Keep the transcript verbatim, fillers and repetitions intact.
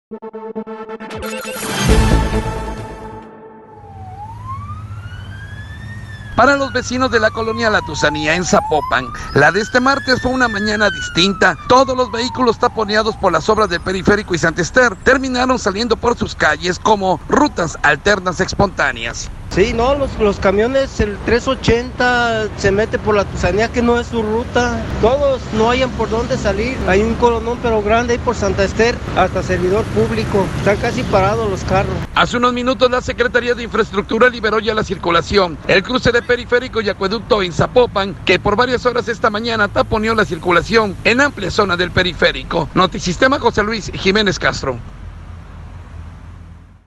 Para los vecinos de la colonia La Tusanía en Zapopan, la de este martes fue una mañana distinta. Todos los vehículos taponeados por las obras del Periférico y Santa Ester terminaron saliendo por sus calles como rutas alternas espontáneas. Sí, no, los, los camiones, el trescientos ochenta se mete por La Tusanía, que no es su ruta. Todos no hayan por dónde salir. Hay un colonón pero grande ahí por Santa Ester, hasta servidor público. Están casi parados los carros. Hace unos minutos la Secretaría de Infraestructura liberó ya la circulación. El cruce de Periférico y Acueducto en Zapopan, que por varias horas esta mañana taponeó la circulación en amplia zona del Periférico. Notisistema, José Luis Jiménez Castro.